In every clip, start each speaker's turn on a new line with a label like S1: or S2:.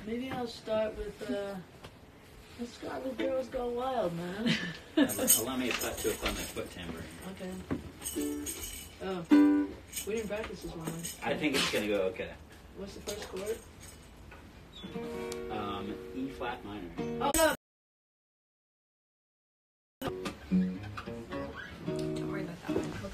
S1: Maybe I'll start with, let's start with Girls Go Wild, man.
S2: Allow me to play my foot tambourine.
S1: Okay. Oh, we didn't practice this one.
S2: I think it's gonna go okay.
S1: What's the first chord?
S2: E flat minor.
S1: Oh, no.
S3: Don't worry about that one.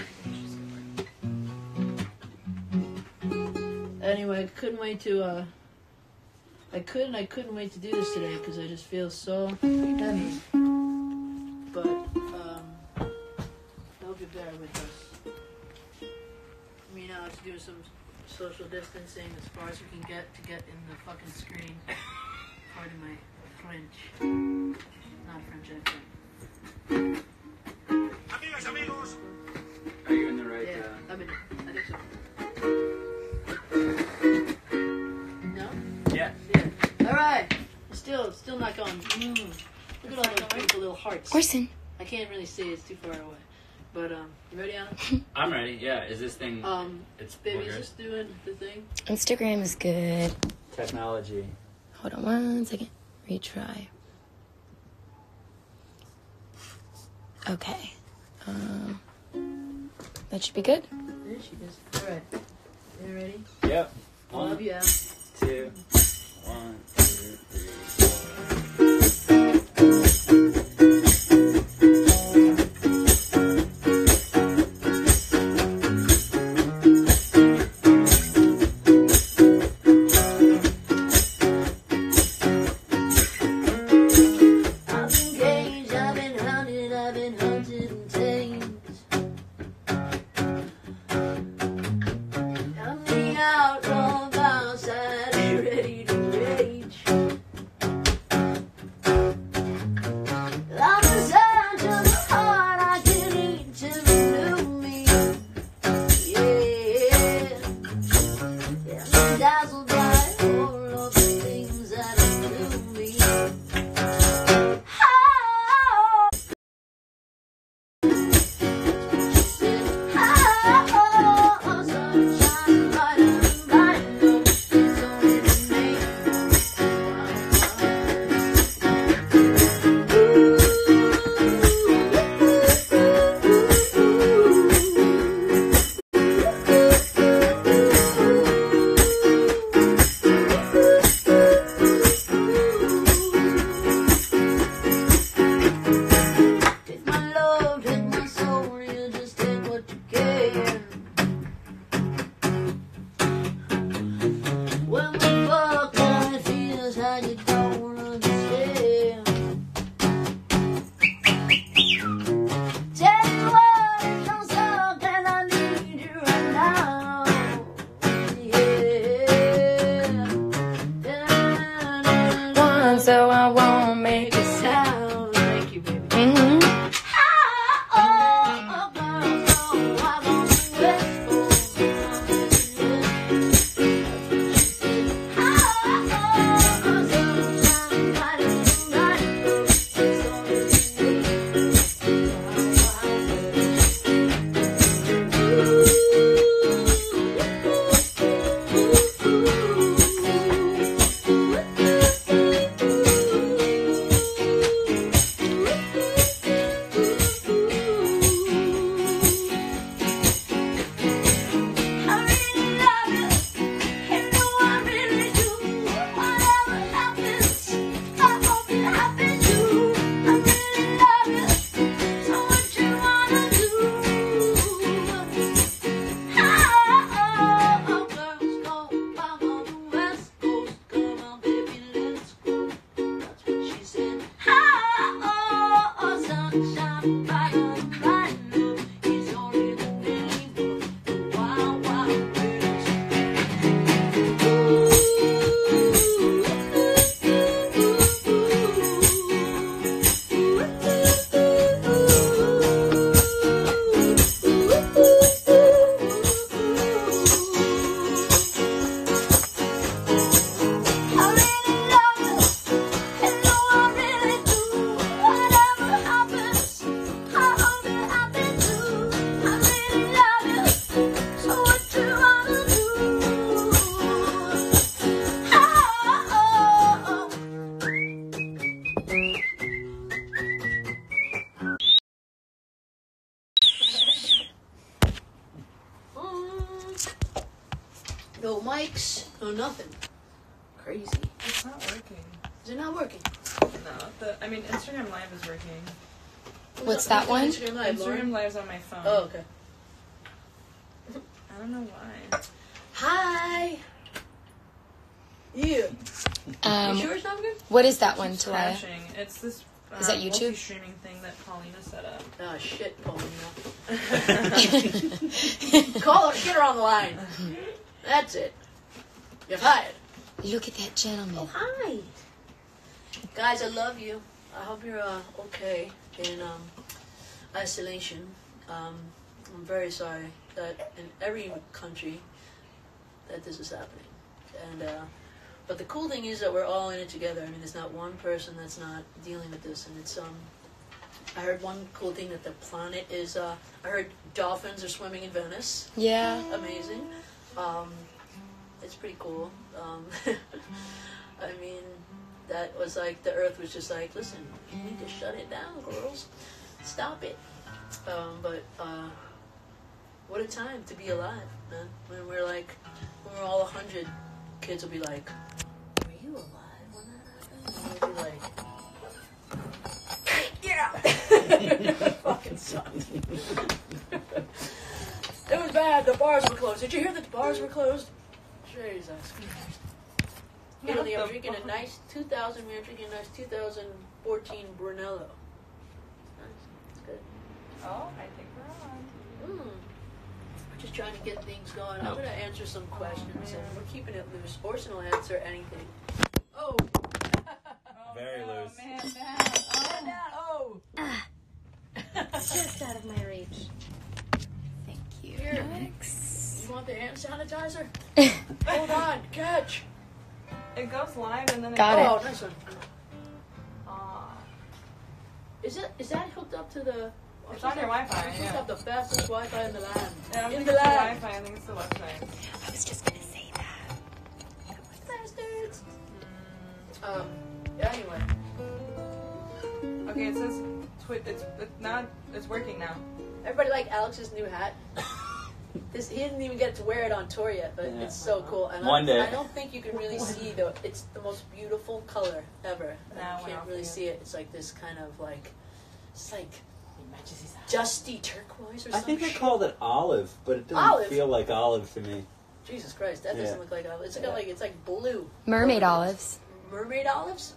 S1: Okay. Anyway, I couldn't wait to, I couldn't wait to do this today because I just feel so heavy. But, I hope you bear with us. Me now to do some social distancing as far as we can get to get in the fucking screen. Pardon my French. Not French accent.
S4: Amigos.
S2: Are you in the right?
S1: Yeah, I think so. No?
S2: Yeah.
S1: Yeah. All right. Still not going. Look at all those beautiful little hearts.
S3: Orson.
S1: I can't really see. It's too far away. But you ready, Anna?
S2: I'm ready. Yeah. Is this thing? It's
S1: Baby's just doing the thing.
S3: Instagram is good.
S2: technology.
S3: Hold on 1 second. Retry. Okay. That should be good.
S1: There she is. All right. You ready?
S2: Yep.
S1: Love you, Al.
S2: 2, 1, 2, 3,
S1: I've been caged, I've been hunted and tamed. I'm the outlaw outside, ready to rage. I'm the surge of the heart, I can eat to renew me. Yeah, I'm dazzled by all of the things that do me. Take my love, take my soul, you just take what you can. When we fuck, all it feels how you don't understand. Tell you what, it don't suck and I need you right now. Yeah.
S3: One, so I won't make
S1: Make
S3: it
S1: a sound. Thank you, baby.
S3: Mm-hmm.
S1: crazy.
S4: It's not working.
S1: Is it not working?
S4: No, Instagram Live is working.
S3: What's that one?
S1: Instagram Live, Lauren?
S4: Instagram Live's on my phone.
S1: Oh, okay.
S4: I don't know why.
S1: Hi. You. You sure it's not good?
S3: What is that one,
S4: It's
S3: Talaya?
S4: crashing. It's this.
S3: Is that YouTube?
S4: Streaming thing that Paulina set up.
S1: Oh shit, Paulina. Call her, get her on the line. That's it. You're fired.
S3: Look at that gentleman.
S1: Oh, hi. Guys, I love you. I hope you're okay in isolation. I'm very sorry that in every country that this is happening. And but the cool thing is that we're all in it together. I mean, there's not one person that's not dealing with this, and it's I heard one cool thing that the planet is. I heard dolphins are swimming in Venice.
S3: Yeah.
S1: Amazing. It's pretty cool. I mean, that was like the Earth was just like, listen, you need to shut it down, girls. Stop it. But what a time to be alive, man. When we're 100, kids will be like, were you alive when that happened? And we'll be like, get out! Fucking sucked. It was bad. The bars were closed. Did you hear that the bars were closed? Jesus Christ. You know, they were drinking a nice 2000. We were drinking a nice 2014 Brunello. Nice. It's good.
S4: Oh, I think we're on.
S1: We're just trying to get things going. I'm going to answer some questions, and we're keeping it loose. Orson will answer anything. Oh!
S2: Very loose.
S4: Man down.
S1: Oh!
S3: Just out of my reach. Thank you.
S1: Here. You want the hand sanitizer? Hold on, catch!
S4: It goes live and then it
S3: Got it.
S1: Oh, nice one.
S4: Aw.
S1: Is that hooked up to the...
S4: It's on your Wi-Fi,
S1: It's
S4: yeah.
S1: up the fastest Wi-Fi in the land.
S4: Yeah, I don't
S1: in
S4: think
S1: the
S4: it's the
S1: land.
S4: Wi-Fi, I think it's the website.
S3: I was just gonna say that.
S1: Bastards! Anyway.
S4: Okay, it says it's working now.
S1: Everybody like Alex's new hat? He didn't even get to wear it on tour yet, but
S2: Yeah.
S1: it's so cool. And
S2: One day.
S1: I don't think you can really see it's the most beautiful color ever.
S4: No,
S1: You
S4: we're
S1: can't
S4: not
S1: really
S4: seeing
S1: see it. It's like this kind of like, it's like dusty turquoise or
S2: I
S1: something.
S2: think they called it olive, but it doesn't
S1: Olive?
S2: feel like olive to me.
S1: Jesus Christ, that doesn't
S2: Yeah.
S1: look like olive. It's
S2: Yeah.
S1: like it's like blue.
S3: Mermaid olives.
S1: Mermaid olives?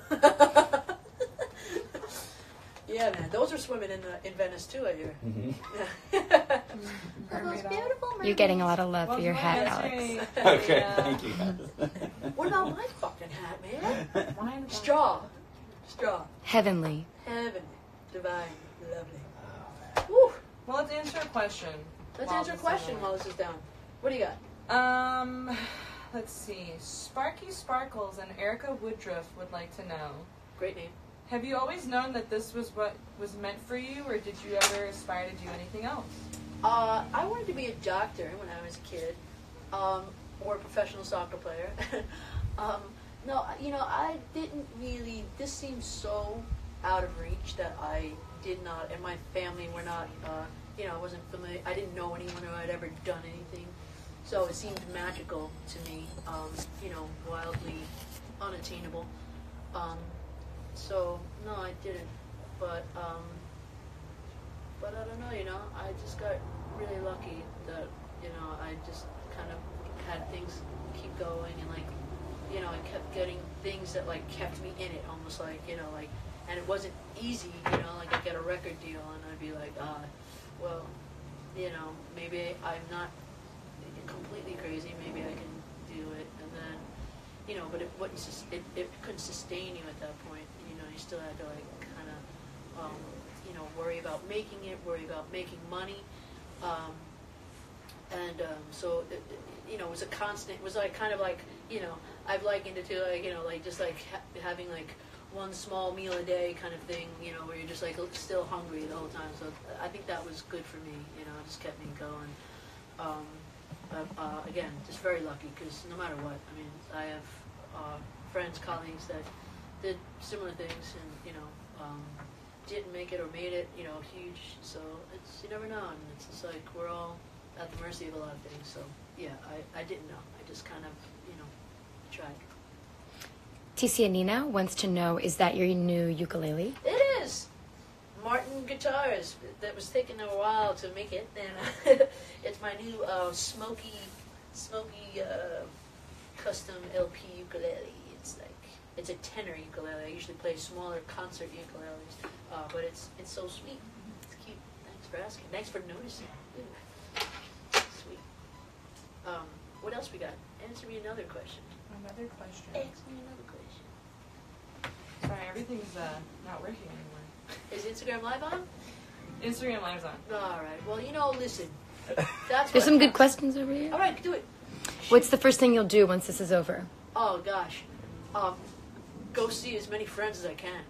S1: Yeah, man, those are swimming in Venice too, I hear.
S2: Mm-hmm.
S1: Those beautiful mermaids.
S3: You're getting a lot of love
S4: Well,
S3: for your
S4: my
S3: hat,
S4: answering-
S3: Alex.
S2: Okay,
S4: Yeah.
S2: thank you guys.
S1: What about my fucking hat, man?
S4: Mine-
S1: Straw.
S3: Heavenly.
S1: Heaven. Divine. Lovely. Woo.
S4: Well, let's answer a question.
S1: Let's
S4: while
S1: answer a
S4: this is
S1: question
S4: on.
S1: while this is down. What do you got?
S4: Let's see. Sparky Sparkles and Erica Woodruff would like to know,
S1: Great name.
S4: have you always known that this was what was meant for you, or did you ever aspire to do anything else?
S1: I wanted to be a doctor when I was a kid, or a professional soccer player. No, I didn't really. This seems so out of reach that I did not, and my family were not. I wasn't familiar. I didn't know anyone who had ever done anything, so it seemed magical to me. Wildly unattainable. So no, I didn't. But I don't know. I just got really lucky that I just kind of had things keep going, and I kept getting things that kept me in it, almost and it wasn't easy. I'd get a record deal and I'd be like, well, maybe I'm not completely crazy. Maybe I can do it, and then but it wouldn't. It couldn't sustain you at that point. You still had to kind of worry about making it, worry about making money, so it was a constant. It was I've likened it to having one small meal a day kind of thing, where you're just still hungry the whole time. So I think that was good for me. It just kept me going. Again, just very lucky because no matter what, I mean, I have friends, colleagues that did similar things and didn't make it or made it, huge. So you never know, and it's just we're all at the mercy of a lot of things. So yeah, I didn't know. I just kind of tried.
S5: Tizianina wants to know, is that your new ukulele?
S1: It is. Martin Guitars. That was taking a while to make it, and it's my new smoky custom LP ukulele. It's a tenor ukulele. I usually play smaller concert ukuleles, but it's so sweet. It's cute. Thanks for asking. Thanks for noticing. Ooh. Sweet. What else we got? Answer me another question.
S4: Another question.
S1: Answer me another question.
S4: Sorry, everything's not working anymore.
S1: Is Instagram Live on?
S4: Instagram Live's on.
S1: All right. Well, listen. That's
S5: There's
S1: what
S5: some good
S1: counts.
S5: questions over here.
S1: All right, do it.
S5: What's the first thing you'll do once this is over?
S1: Oh gosh, go see as many friends as I can.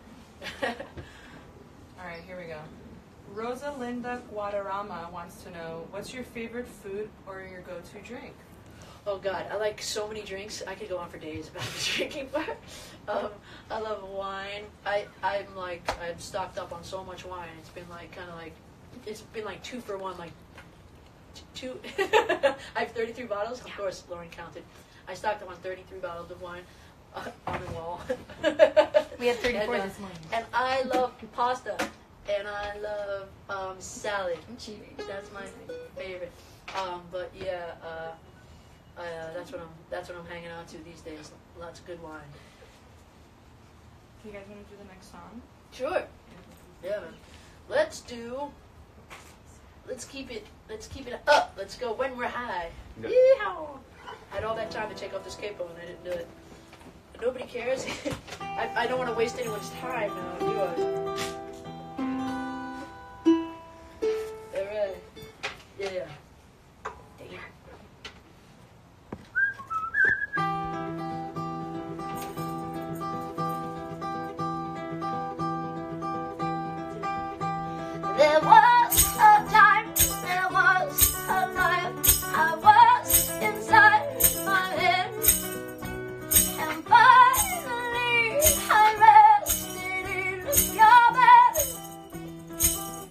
S4: All right, here we go. Rosalinda Guadarrama wants to know, what's your favorite food or your go-to drink?
S1: Oh God, I like so many drinks. I could go on for days about the drinking part. I love wine. I'm stocked up on so much wine. It's been it's been like 2 for 1. Like two. I have 33 bottles. Of course, Lauren counted. I stocked up on 33 bottles of wine on the wall.
S5: We had 34
S1: and,
S5: this morning.
S1: And I love pasta. And I love salad.
S5: I'm cheating.
S1: That's my favorite. But yeah, that's what I'm hanging out to these days. Lots of good wine.
S4: Do you guys want to do the next song?
S1: Sure. Yeah, man. Let's keep it up. Let's go when we're high.
S2: Yeah.
S1: Yeehaw. I had all that time to take off this capo and I didn't do it. Nobody cares. I don't want to waste anyone's time. Do I? All right. Yeah.
S3: There was a time, there was a life, I was inside my head, and finally I rested in your bed.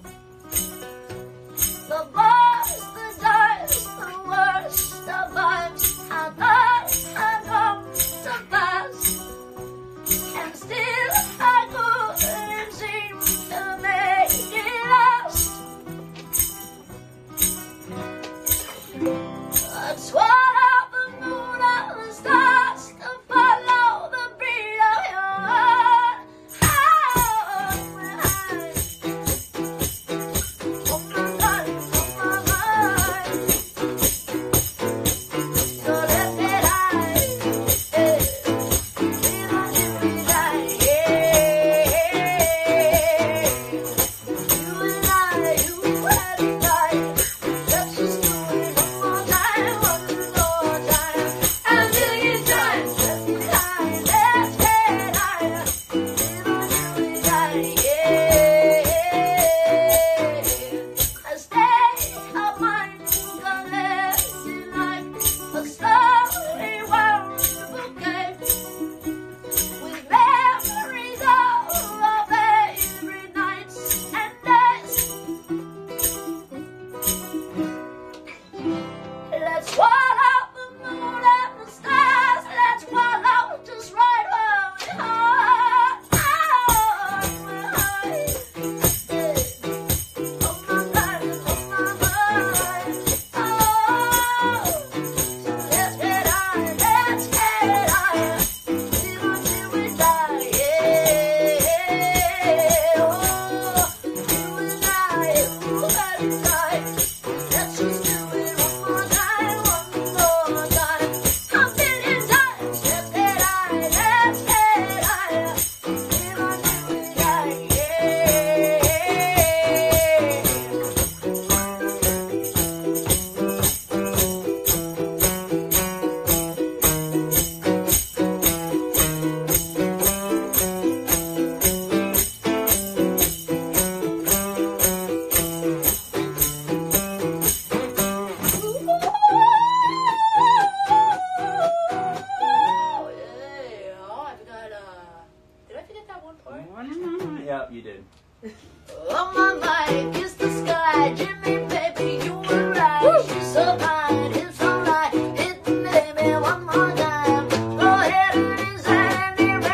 S3: The bars, the dice, the worst of vibes, I thought I'd come to pass, and still I couldn't seem to make it last. I'd swallow the moon and the stars to follow the beat of your heart. Oh my mind, oh my mind. So let's get high, feel like we die, You and I, you and I. Let's just do it one more time, a million times. Let's get high, let's get higher. Feel like we die, A state of mind collected like a slowly wound bouquet, with memories of our favorite nights and days. Let's swallow the moon and the stars. Let's swallow just right where we are. Oh my mind, oh my mind, oh my mind. Oh, so let's get high, let's get higher. Live until we die. Oh, you and I, you and I. Let's just do it one more time, a million times. Let's get high, let's get higher. Live until we die,
S1: Did I forget that one part?
S2: Yeah, you did.
S3: oh my mind, kiss the sky, Jimmy, baby, you were right. She's so fine, it's alright. Hit me, baby, one more time. Go ahead and send me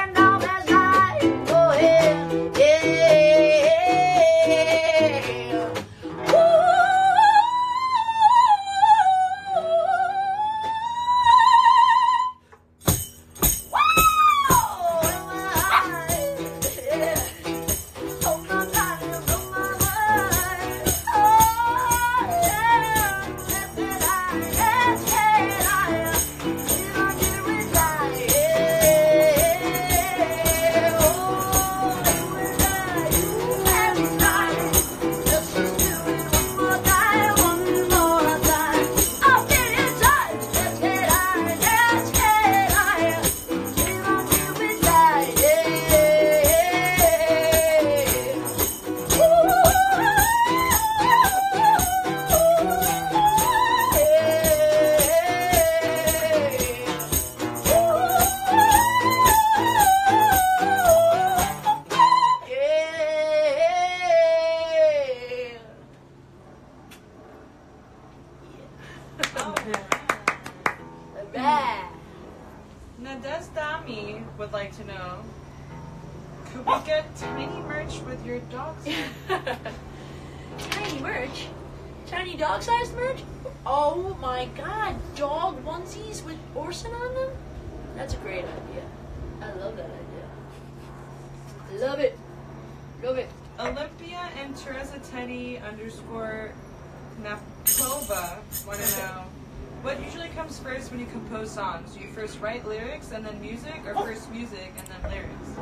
S4: Sami would like to know, could we get tiny merch with your dog sign?
S1: Tiny merch? Tiny dog-sized merch? Oh my god, dog onesies with Orson on them? That's a great idea. I love that idea. Love it. Love it.
S4: Olympia and Teresa Teddy _ Napova want to know, what usually comes first when you compose songs? Do you first write lyrics and then music, or first music and then lyrics?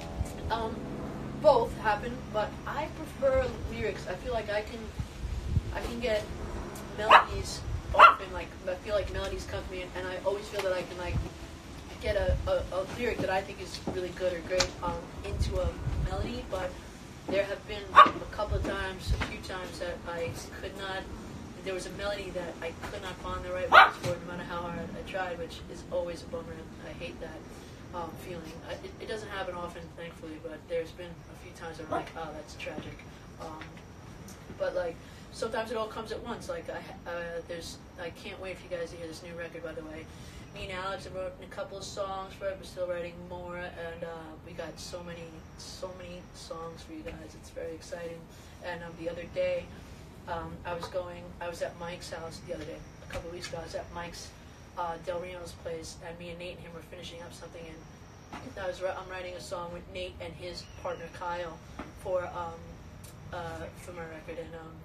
S1: Both happen, but I prefer lyrics. I feel like I can get melodies often. Like I feel like melodies come to me, and I always feel that I can like get a lyric that I think is really good or great into a melody. But there have been a few times that I could not. There was a melody that I could not find the right words for, no matter how hard I tried, which is always a bummer. I hate that feeling. It doesn't happen often, thankfully, but there's been a few times I'm like, oh, that's tragic. But like sometimes it all comes at once. Like I can't wait for you guys to hear this new record. By the way, me and Alex have written a couple of songs for it. We're still writing more, and we got so many songs for you guys. It's very exciting. And the other day, I was at Mike's house the other day. A couple of weeks ago, I was at Mike's Del Reno's place, and me and Nate and him were finishing up something, and I'm writing a song with Nate and his partner Kyle for my record,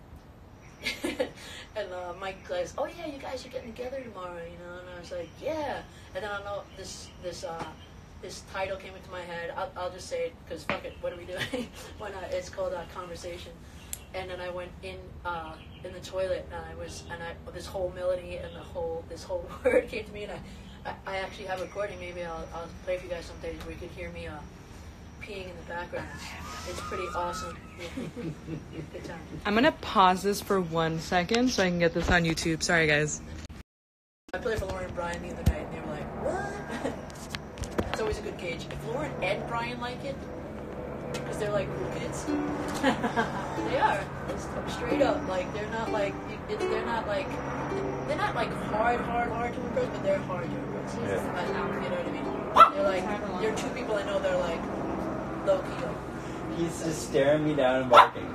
S1: and Mike goes, "Oh yeah, you guys are getting together tomorrow, you know?" And I was like, "Yeah." And then I don't know, this title came into my head. I'll just say it because fuck it, what are we doing? Why not? It's called Conversation. And then I went in the toilet, and this whole melody and this whole word came to me, and I actually have a recording. Maybe I'll play for you guys some days where you could hear me peeing in the background. It's pretty awesome. Good time.
S4: I'm gonna pause this for 1 second so I can get this on YouTube. Sorry, guys.
S1: I played for Lauren and Brian the other night, and they were like, "What?" It's always a good gauge. If Lauren and Brian like it, because they're like cool kids. They are. It's straight up. Like they're not like they're not like hard to impress, but they're hard to impress.
S2: Yeah.
S1: You know what I mean? They're like they're two people I know that are like low key.
S2: He's just staring me down and barking.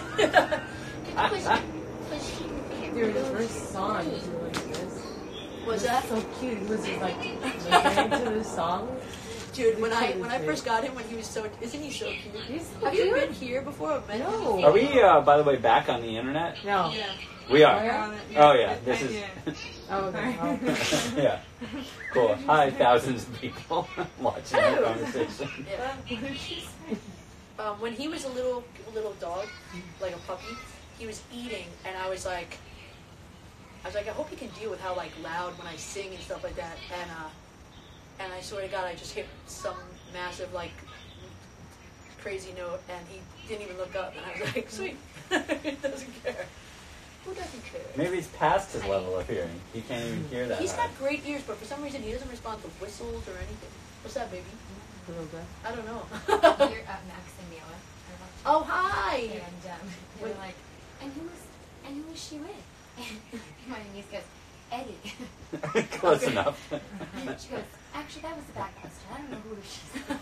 S6: Dude, his first song was really good.
S1: Was that
S6: so cute? He was just like listening to the song.
S1: Dude, when I first got him, when he was isn't he so cute? Have you been here before?
S6: No.
S2: Are we, by the way, back on the internet?
S6: No.
S1: Yeah.
S2: We are.
S6: Yeah.
S2: Oh yeah, this is.
S6: Oh, okay. Oh.
S2: Yeah. Cool. Hi, thousands of people watching our
S1: Hello.
S2: conversation.
S1: Yeah.
S6: What did she say?
S1: When he was a little dog, like a puppy, he was eating, and I was like, I hope he can deal with how like loud when I sing and stuff like that, and I swear to God, I just hit some massive like crazy note, and he didn't even look up, and I was like, sweet, he doesn't care. Who doesn't care?
S2: Maybe he's past his level of hearing. He can't even hear that.
S1: He's
S2: high.
S1: got great ears, but for some reason he doesn't respond to whistles or anything. What's that, baby?
S6: A little bit.
S1: I don't know.
S7: You're Max and Mila.
S1: Oh, hi!
S7: And they were like, and who was she with? And my niece goes, Eddie.
S2: Close enough.
S7: She goes, actually, that was the back question. I don't know who she's with.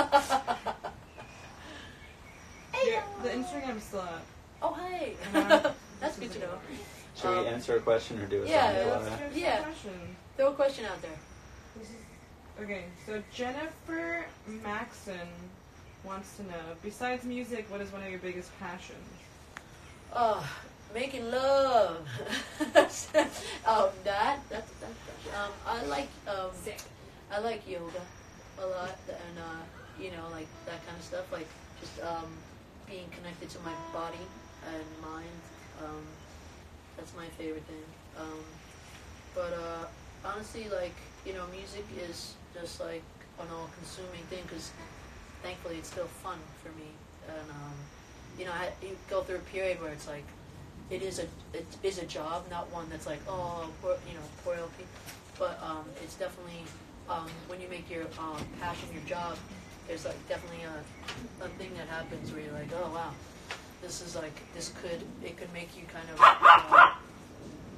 S4: Yeah, the Instagram's still up.
S1: Oh, hi! That's good to know.
S2: Should we answer a question or do a
S1: yeah,
S2: song? You
S1: let's
S2: wanna-
S1: Yeah.
S4: Question.
S1: Throw a question out there.
S4: Okay, so Jennifer Maxon wants to know, besides music, what is one of your biggest passions?
S1: Making love. I like yoga a lot, and like that kind of stuff, like just being connected to my body and mind. That's my favorite thing. But honestly, like music is just like an all-consuming thing because thankfully it's still fun for me, and you go through a period where it's like it is a job, not one that's like poor LP, but it's definitely when you make your passion your job, there's like definitely a thing that happens where you're like, oh wow, this is like it could make you kind of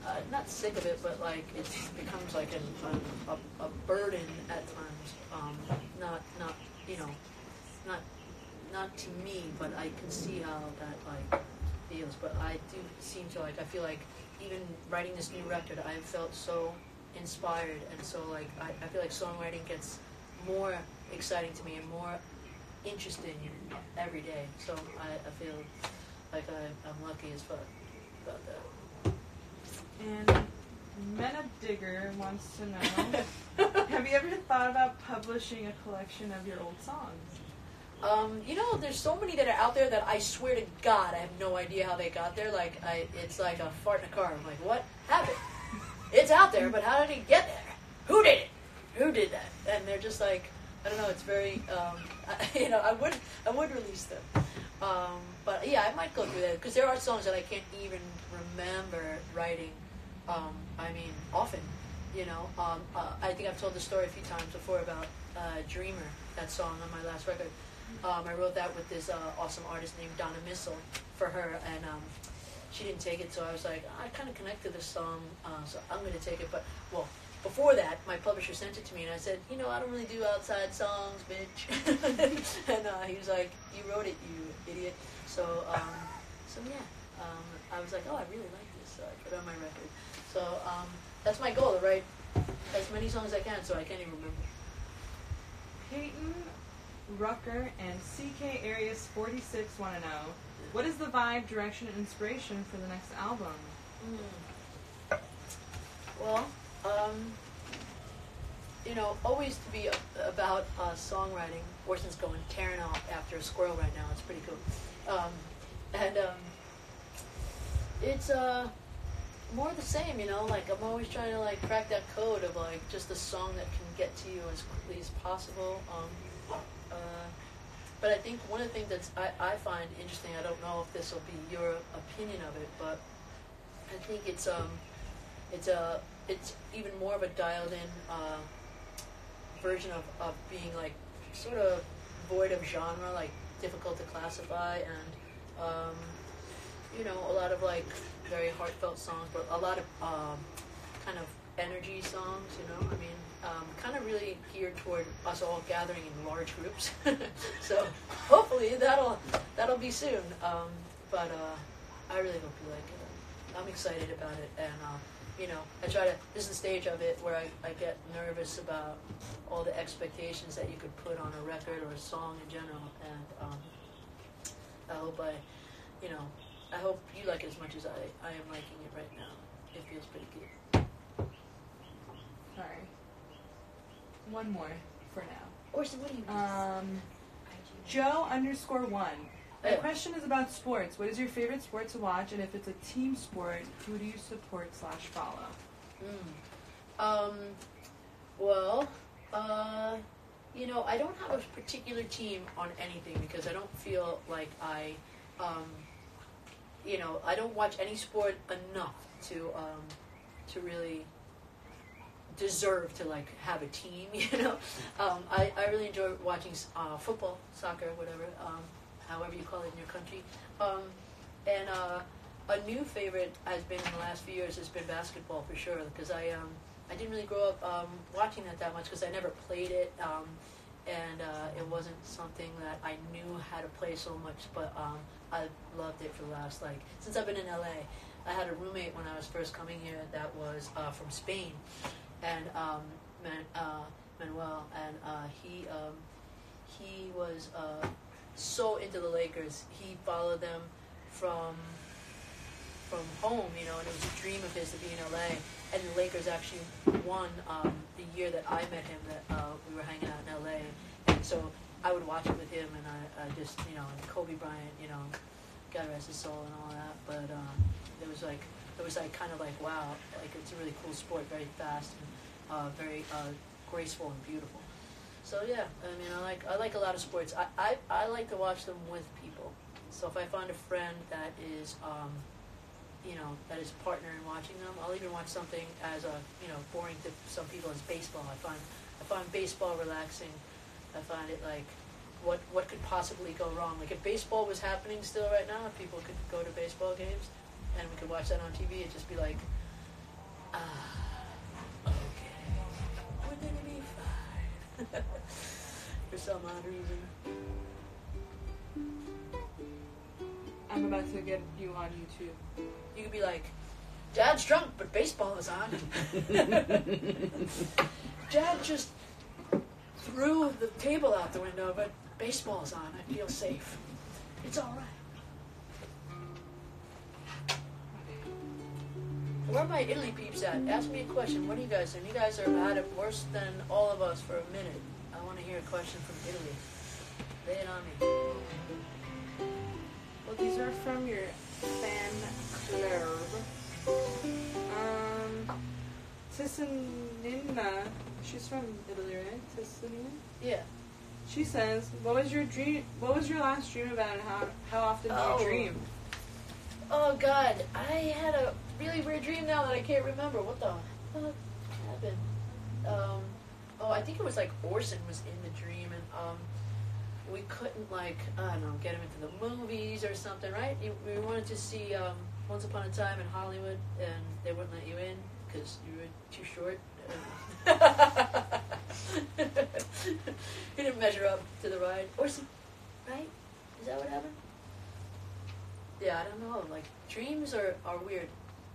S1: not sick of it, but like it becomes like a burden at times. Not you know, not to me, but I can see how that like feels. But I do seem to like, I feel like even writing this new record, I felt so inspired, and so like I feel like songwriting gets more exciting to me and more interesting every day. So I feel like I'm lucky as fuck about that.
S4: And Mena Digger wants to know, have you ever thought about publishing a collection of your old songs?
S1: You know, there's so many that are out there that I swear to God I have no idea how they got there. Like, it's like a fart in a car. I'm like, what happened? It's out there, but how did it get there? Who did it? Who did that? And they're just like, I don't know. It's very, you know, I would release them. But yeah, I might go through that because there are songs that I can't even remember writing. I mean, often, you know. I think I've told the story a few times before about Dreamer, that song on my last record. I wrote that with this awesome artist named Donna Missel for her, and she didn't take it, so I was like, I kind of connect to this song, so I'm going to take it. But, well, before that, my publisher sent it to me, and I said, you know, I don't really do outside songs, bitch. And he was like, you wrote it, you idiot. So yeah, I was like, oh, I really like this, so I put it on my record. So that's my goal, to write as many songs as I can, so I can't even remember.
S4: Peyton Rucker and CK Arias 46 want to know, what is the vibe, direction, and inspiration for the next album?
S1: Well, you know, always to be about songwriting. Orson's going tearing off after a squirrel right now. It's pretty cool. It's more the same, you know. Like, I'm always trying to like crack that code of like just a song that can get to you as quickly as possible. But I think one of the things that I find interesting, I don't know if this will be your opinion of it, but I think it's even more of a dialed-in version of being like sort of void of genre, like difficult to classify, and you know, a lot of like very heartfelt songs, but a lot of kind of energy songs, you know. I mean, kind of really geared toward us all gathering in large groups. So hopefully that'll be soon. But I really hope you like it. I'm excited about it, and you know, this is the stage of it where I get nervous about all the expectations that you could put on a record or a song in general, and I hope you like it as much as I am liking it right now. It feels pretty good.
S4: Sorry. One more for now.
S1: Orson, what do you
S4: Joe_1. My
S1: Yeah.
S4: question is about sports. What is your favorite sport to watch? And if it's a team sport, who do you support/follow?
S1: Well, you know, I don't have a particular team on anything because I don't feel like you know, I don't watch any sport enough to really deserve to like have a team, you know. I really enjoy watching football, soccer, whatever, however you call it in your country. And a new favorite has been in the last few years has been basketball for sure, because I didn't really grow up watching that much because I never played it, and it wasn't something that I knew how to play so much, but I loved it for the last, like, since I've been in LA. I had a roommate when I was first coming here that was from Spain, and Manuel, and he was so into the Lakers. He followed them from home, you know, and it was a dream of his to be in LA. And the Lakers actually won the year that I met him, that we were hanging out in LA. And so I would watch it with him, and I just, you know, and Kobe Bryant, you know, God rest his soul and all that. But it was like kind of like, wow, like it's a really cool sport, very fast and very graceful and beautiful. So yeah, I mean, I like a lot of sports. I like to watch them with people. So if I find a friend that is you know, that is partner in watching them, I'll even watch something as you know, boring to some people as baseball. I find baseball relaxing. I find it like, what could possibly go wrong? Like if baseball was happening still right now, if people could go to baseball games and we could watch that on TV, it'd just be like Okay. We're gonna be fine. For some odd reason.
S4: I'm about to get you on YouTube.
S1: You could be like, Dad's drunk, but baseball is on. Dad just threw the table out the window, but baseball's on. I feel safe. It's all right. Where are my Italy peeps at? Ask me a question. What do you guys think? You guys have had it worse than all of us for a minute. I want to hear a question from Italy. Lay it on me.
S4: Well, these are from your fan club. Tissanina, she's from Italy, right? Tissanina?
S1: Yeah.
S4: She says, what was your last dream about and how often do you dream?
S1: Oh God, I had a really weird dream now that I can't remember. What the fuck happened? I think it was like Orson was in the dream, and we couldn't, like, I don't know, get him into the movies or something, right? We wanted to see Once Upon a Time in Hollywood, and they wouldn't let you in because you were too short. He didn't measure up to the ride. Orson, right? Is that what happened? Yeah, I don't know. Like, dreams are weird.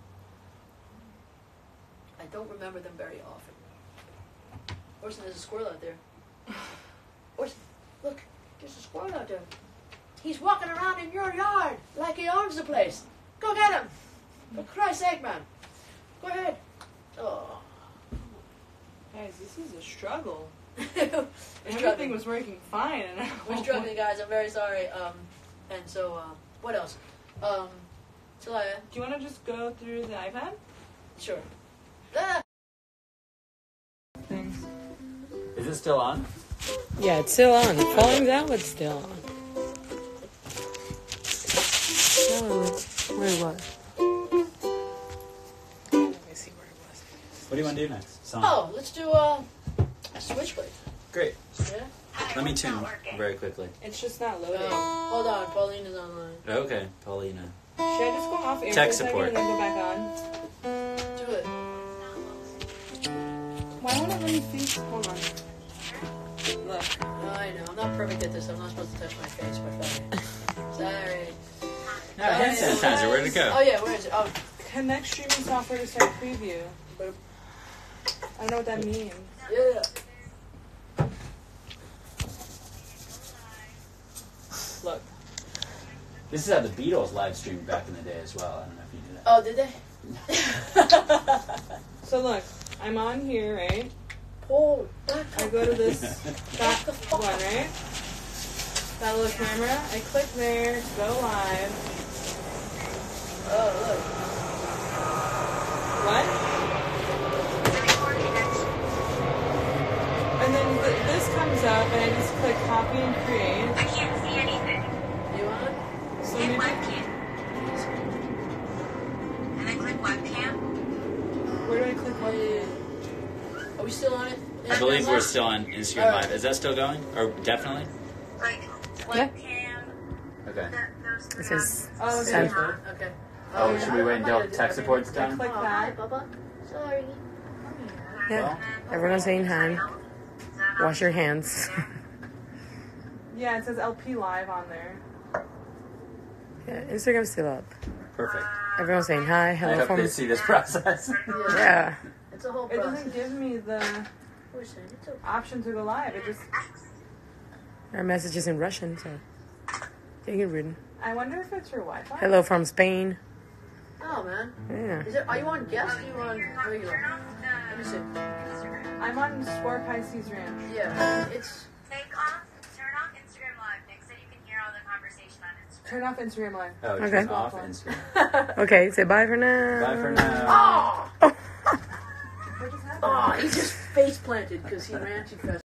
S1: I don't remember them very often. Orson, there's a squirrel out there. Orson, look, there's a squirrel out there. He's walking around in your yard like he owns the place. Go get him. For Christ's sake, man. Go ahead. Oh.
S4: Guys, this is a struggle.
S1: We're
S4: Everything
S1: struggling.
S4: was working fine. And
S1: We're struggling, guys. I'm very sorry. And so, what else? Talaya,
S4: Do you want to just go through the iPad?
S1: sure. Ah!
S4: Thanks.
S2: Is it still on?
S6: Yeah, it's still on. The falling's out, but it's still on. Oh, where was? Let me see where it was.
S2: What do you want to do next? Song.
S1: Oh, let's do a switchblade.
S2: Great.
S1: Yeah?
S2: Let me tune very quickly.
S4: It's just not loading.
S1: Hold on, Pauline is online.
S2: Okay, Paulina.
S4: Should I just go off air
S2: Tech
S4: for a second
S2: support.
S4: and then go back on?
S1: Do it.
S4: Why won't it let me face? Hold on. Look.
S1: I know, I'm not perfect at this. I'm not supposed to touch my face, but sorry.
S2: No, hand sanitizer. Where'd it go?
S1: Oh yeah, where is it? Oh,
S4: Connect streaming software to start preview.
S1: boop.
S4: I don't know what that means.
S1: Yeah.
S4: Look.
S2: This is how the Beatles live streamed back in the day as well. I don't know if you knew that.
S1: Oh, did they?
S4: So look, I'm on here, right?
S1: Oh, back
S4: I
S1: up.
S4: go to this back one, right? That little camera. I click there, go live.
S1: Oh, look.
S4: What? And then this comes up, and I just click copy and create.
S3: I can't see anything.
S1: You on?
S4: So
S3: Hit
S4: maybe
S3: webcam. And then click webcam.
S4: where do I click
S1: Oh, yeah. Are we still on it?
S2: I believe we're still on Instagram
S1: All right.
S2: Live. Is that still going? Or definitely?
S3: Like
S6: Yeah.
S3: webcam.
S2: Okay.
S3: Those
S6: It
S3: three
S6: says
S4: Oh, okay.
S6: send.
S1: Okay.
S2: Oh, should we wait until tech support's
S4: I
S2: done?
S4: click
S1: Oh, hi,
S4: that.
S1: Bubba. Sorry.
S6: Yeah. Everyone's saying hi. Wash your hands.
S4: Yeah, it says LP live on there.
S6: Yeah, Instagram's still up.
S2: Perfect.
S6: Everyone's saying hi,
S2: I
S6: hello
S2: hope
S6: from.
S2: they see this process.
S6: Yeah.
S1: It's a whole
S4: It
S1: process.
S4: doesn't give me the
S1: We're saying it's okay.
S4: option to go live. It just.
S6: Our message is in Russian, so take it written.
S4: I wonder if it's your Wi-Fi.
S6: Hello from Spain.
S1: Oh, man.
S6: Yeah.
S1: Is it? Are you on guest? Are you on regular? Let me see.
S3: Instagram.
S4: I'm on Sport Pisces Ranch.
S1: Yeah, it's.
S3: Turn off Instagram Live. Nick said you can hear all the conversation on Instagram.
S4: Turn off Instagram Live.
S2: Oh,
S6: Okay.
S2: turn off Instagram.
S6: Okay, say bye for now.
S2: Bye for now.
S1: Oh!
S4: What just happened?
S1: Oh, he just face planted because he ran too fast.